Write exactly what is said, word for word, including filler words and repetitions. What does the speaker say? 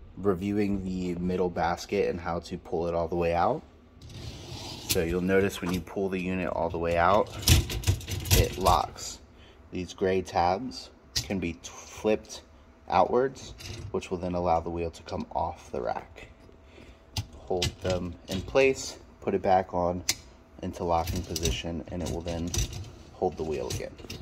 reviewing the middle basket and how to pull it all the way out. So you'll notice when you pull the unit all the way out, it locks. These gray tabs can be flipped outwards, which will then allow the wheel to come off the rack. Hold them in place, put it back on into locking position, and it will then hold the wheel again.